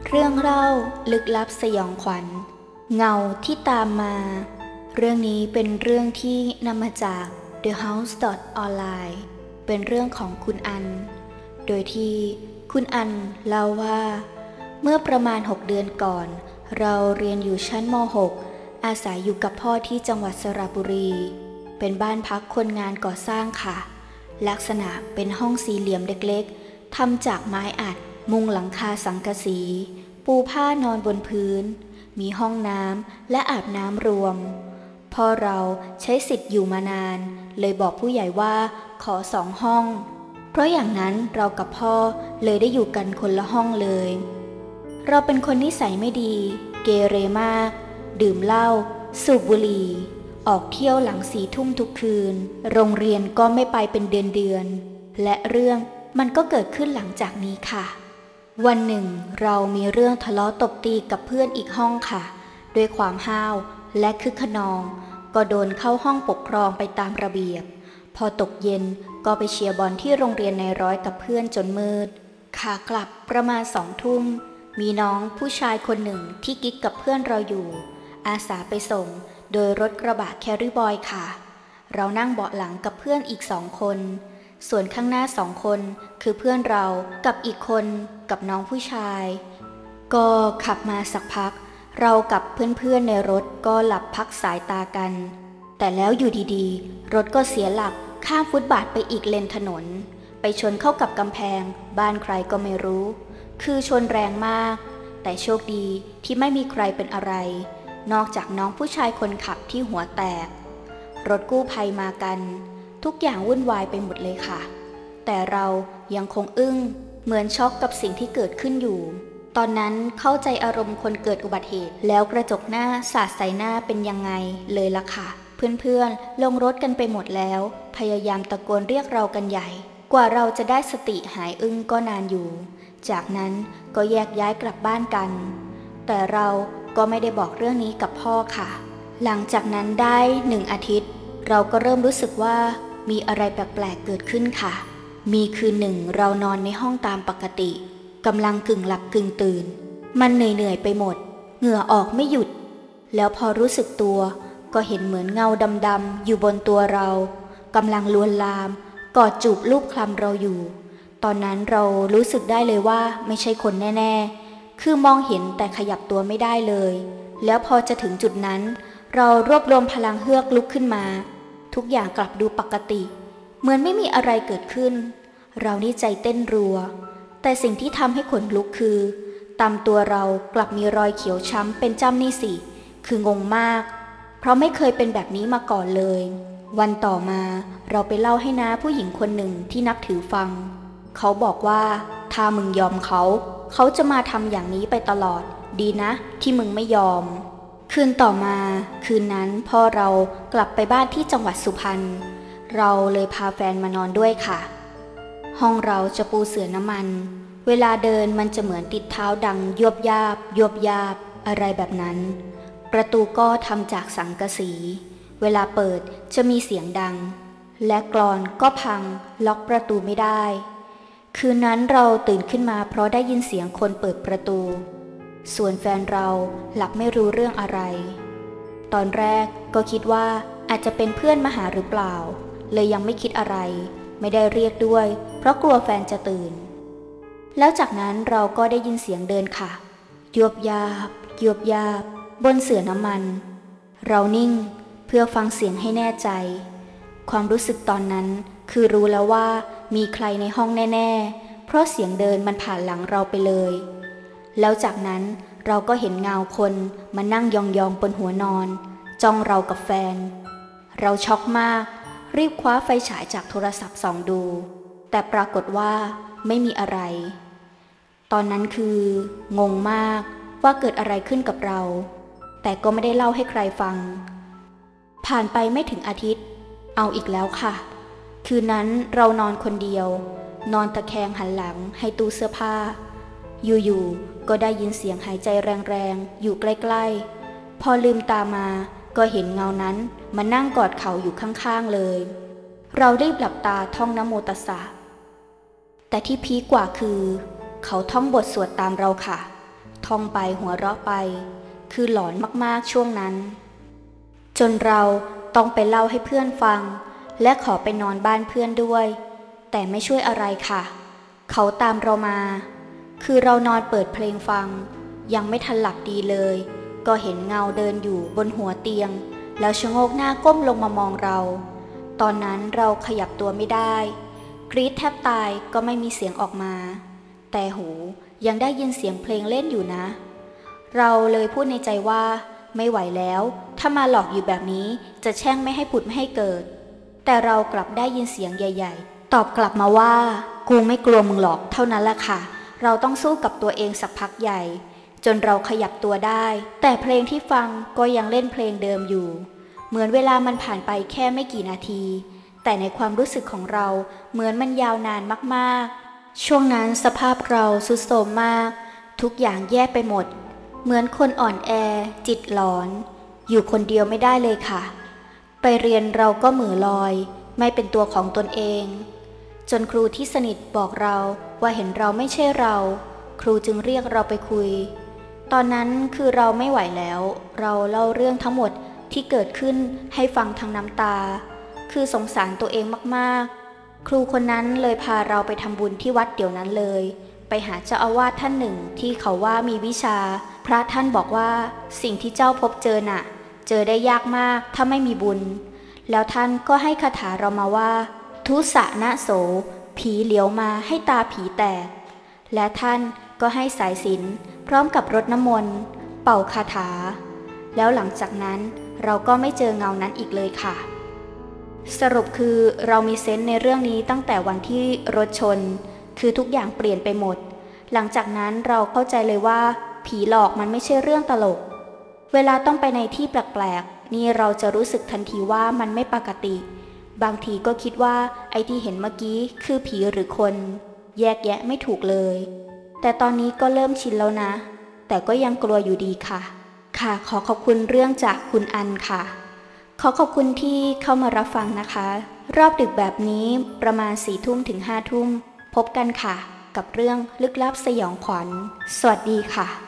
เรื่องเล่าลึกลับสยองขวัญเงาที่ตามมาเรื่องนี้เป็นเรื่องที่นำมาจาก The House Online เป็นเรื่องของคุณอันโดยที่คุณอันเล่าว่าเมื่อประมาณ6 เดือนก่อนเราเรียนอยู่ชั้นม.6 อาศัยอยู่กับพ่อที่จังหวัดสระบุรีเป็นบ้านพักคนงานก่อสร้างค่ะลักษณะเป็นห้องสี่เหลี่ยมเล็กๆทำจากไม้อัดมุงหลังคาสังกะสีปูผ้านอนบนพื้นมีห้องน้ำและอาบน้ำรวมพ่อเราใช้สิทธิ์อยู่มานานเลยบอกผู้ใหญ่ว่าขอ2 ห้องเพราะอย่างนั้นเรากับพ่อเลยได้อยู่กันคนละห้องเลยเราเป็นคนนิสัยไม่ดีเกเรมากดื่มเหล้าสูบบุหรี่ออกเที่ยวหลัง4 ทุ่มทุกคืนโรงเรียนก็ไม่ไปเป็นเดือนและเรื่องมันก็เกิดขึ้นหลังจากนี้ค่ะวันหนึ่งเรามีเรื่องทะเลาะตบตีกับเพื่อนอีกห้องค่ะด้วยความห้าวและคึกขนองก็โดนเข้าห้องปกครองไปตามระเบียบพอตกเย็นก็ไปเชียร์บอลที่โรงเรียนในร้อยกับเพื่อนจนมืดขากลับประมาณ2 ทุ่มมีน้องผู้ชายคนหนึ่งที่กิ๊กกับเพื่อนเราอยู่อาสาไปส่งโดยรถกระบะแครี่บอยค่ะเรานั่งเบาะหลังกับเพื่อนอีก2 คนส่วนข้างหน้า2 คนคือเพื่อนเรากับอีกคนกับน้องผู้ชายก็ขับมาสักพักเรากับเพื่อนๆในรถก็หลับพักสายตากันแต่แล้วอยู่ดีๆรถก็เสียหลักข้ามฟุตบาทไปอีกเลนถนนไปชนเข้ากับกำแพงบ้านใครก็ไม่รู้คือชนแรงมากแต่โชคดีที่ไม่มีใครเป็นอะไรนอกจากน้องผู้ชายคนขับที่หัวแตกรถกู้ภัยมากันทุกอย่างวุ่นวายไปหมดเลยค่ะแต่เรายังคงอึ้งเหมือนช็อกกับสิ่งที่เกิดขึ้นอยู่ตอนนั้นเข้าใจอารมณ์คนเกิดอุบัติเหตุแล้วกระจกหน้าสาดใส่หน้าเป็นยังไงเลยล่ะค่ะเพื่อนๆลงรถกันไปหมดแล้วพยายามตะโกนเรียกเรากันใหญ่กว่าเราจะได้สติหายอึ้งก็นานอยู่จากนั้นก็แยกย้ายกลับบ้านกันแต่เราก็ไม่ได้บอกเรื่องนี้กับพ่อค่ะหลังจากนั้นได้1 อาทิตย์เราก็เริ่มรู้สึกว่ามีอะไรแปลกๆเกิดขึ้นค่ะมีคืนหนึ่งเรานอนในห้องตามปกติกำลังกึ่งหลับกึ่งตื่นมันเหนื่อยไปหมดเหงื่อออกไม่หยุดแล้วพอรู้สึกตัวก็เห็นเหมือนเงาดำๆอยู่บนตัวเรากำลังลวนลามกอดจูบลูบคลำเราอยู่ตอนนั้นเรารู้สึกได้เลยว่าไม่ใช่คนแน่ๆคือมองเห็นแต่ขยับตัวไม่ได้เลยแล้วพอจะถึงจุดนั้นเรารวบรวมพลังเฮือกลุกขึ้นมาทุกอย่างกลับดูปกติเหมือนไม่มีอะไรเกิดขึ้นเรานี่ใจเต้นรัวแต่สิ่งที่ทำให้ขนลุกคือตามตัวเรากลับมีรอยเขียวช้ำเป็นจ้ำนี่สิคืองงมากเพราะไม่เคยเป็นแบบนี้มาก่อนเลยวันต่อมาเราไปเล่าให้น้าผู้หญิงคนหนึ่งที่นับถือฟังเขาบอกว่าถ้ามึงยอมเขาจะมาทำอย่างนี้ไปตลอดดีนะที่มึงไม่ยอมคืนต่อมาคืนนั้นพ่อเรากลับไปบ้านที่จังหวัดสุพรรณเราเลยพาแฟนมานอนด้วยค่ะห้องเราจะปูเสื่อน้ำมันเวลาเดินมันจะเหมือนติดเท้าดังยวบยาบยวบยาบอะไรแบบนั้นประตูก็ทำจากสังกะสีเวลาเปิดจะมีเสียงดังและกลอนก็พังล็อกประตูไม่ได้คืนนั้นเราตื่นขึ้นมาเพราะได้ยินเสียงคนเปิดประตูส่วนแฟนเราหลับไม่รู้เรื่องอะไรตอนแรกก็คิดว่าอาจจะเป็นเพื่อนมาหาหรือเปล่าเลยยังไม่คิดอะไรไม่ได้เรียกด้วยเพราะกลัวแฟนจะตื่นแล้วจากนั้นเราก็ได้ยินเสียงเดินค่ะยวบยาบยวบยาบบนเสื่อน้ำมันเรานิ่งเพื่อฟังเสียงให้แน่ใจความรู้สึกตอนนั้นคือรู้แล้วว่ามีใครในห้องแน่ๆเพราะเสียงเดินมันผ่านหลังเราไปเลยแล้วจากนั้นเราก็เห็นเงาคนมานั่งยองๆบนหัวนอนจ้องเรากับแฟนเราช็อกมากรีบคว้าไฟฉายจากโทรศัพท์ส่องดูแต่ปรากฏว่าไม่มีอะไรตอนนั้นคืองงมากว่าเกิดอะไรขึ้นกับเราแต่ก็ไม่ได้เล่าให้ใครฟังผ่านไปไม่ถึงอาทิตย์เอาอีกแล้วค่ะคืนนั้นเรานอนคนเดียวนอนตะแคงหันหลังให้ตู้เสื้อผ้าอยู่ๆก็ได้ยินเสียงหายใจแรงๆอยู่ใกล้ๆพอลืมตามาก็เห็นเงานั้นมานั่งกอดเข่าอยู่ข้างๆเลยเรารีบหลับตาท่องนะโมตัสสะแต่ที่พีคกว่าคือเขาท่องบทสวดตามเราค่ะท่องไปหัวเราะไปคือหลอนมากๆช่วงนั้นจนเราต้องไปเล่าให้เพื่อนฟังและขอไปนอนบ้านเพื่อนด้วยแต่ไม่ช่วยอะไรค่ะเขาตามเรามาคือเรานอนเปิดเพลงฟังยังไม่ทันหลับดีเลยก็เห็นเงาเดินอยู่บนหัวเตียงแล้วชะโงกหน้าก้มลงมามองเราตอนนั้นเราขยับตัวไม่ได้กรี๊ดแทบตายก็ไม่มีเสียงออกมาแต่หูยังได้ยินเสียงเพลงเล่นอยู่นะเราเลยพูดในใจว่าไม่ไหวแล้วถ้ามาหลอกอยู่แบบนี้จะแช่งไม่ให้ผุดไม่ให้เกิดแต่เรากลับได้ยินเสียงใหญ่ๆตอบกลับมาว่ากูไม่กลัวมึงหรอกเท่านั้นแหละค่ะเราต้องสู้กับตัวเองสักพักใหญ่จนเราขยับตัวได้แต่เพลงที่ฟังก็ยังเล่นเพลงเดิมอยู่เหมือนเวลามันผ่านไปแค่ไม่กี่นาทีแต่ในความรู้สึกของเราเหมือนมันยาวนานมากๆช่วงนั้นสภาพเราทรุดโทรมมากทุกอย่างแย่ไปหมดเหมือนคนอ่อนแอจิตหลอนอยู่คนเดียวไม่ได้เลยค่ะไปเรียนเราก็เหม่อลอยไม่เป็นตัวของตนเองจนครูที่สนิทบอกเราว่าเห็นเราไม่ใช่เราครูจึงเรียกเราไปคุยตอนนั้นคือเราไม่ไหวแล้วเราเล่าเรื่องทั้งหมดที่เกิดขึ้นให้ฟังทั้งน้ำตาคือสงสารตัวเองมากๆครูคนนั้นเลยพาเราไปทำบุญที่วัดเดี๋ยวนั้นเลยไปหาเจ้าอาวาสท่านหนึ่งที่เขาว่ามีวิชาพระท่านบอกว่าสิ่งที่เจ้าพบเจอน่ะเจอได้ยากมากถ้าไม่มีบุญแล้วท่านก็ให้คาถาเรามาว่าทุสะนะโสผีเหลียวมาให้ตาผีแตกและท่านก็ให้สายสิญจน์พร้อมกับรดน้ำมนต์เป่าคาถาแล้วหลังจากนั้นเราก็ไม่เจอเงานั้นอีกเลยค่ะสรุปคือเรามีเซนส์ในเรื่องนี้ตั้งแต่วันที่รถชนคือทุกอย่างเปลี่ยนไปหมดหลังจากนั้นเราเข้าใจเลยว่าผีหลอกมันไม่ใช่เรื่องตลกเวลาต้องไปในที่แปลกๆนี่เราจะรู้สึกทันทีว่ามันไม่ปกติบางทีก็คิดว่าไอ้ที่เห็นเมื่อกี้คือผีหรือคนแยกแยะไม่ถูกเลยแต่ตอนนี้ก็เริ่มชินแล้วนะแต่ก็ยังกลัวอยู่ดีค่ะขอขอบคุณเรื่องจากคุณอันค่ะขอขอบคุณที่เข้ามารับฟังนะคะรอบดึกแบบนี้ประมาณ4 ทุ่มถึง5 ทุ่มพบกันค่ะกับเรื่องลึกลับสยองขวัญสวัสดีค่ะ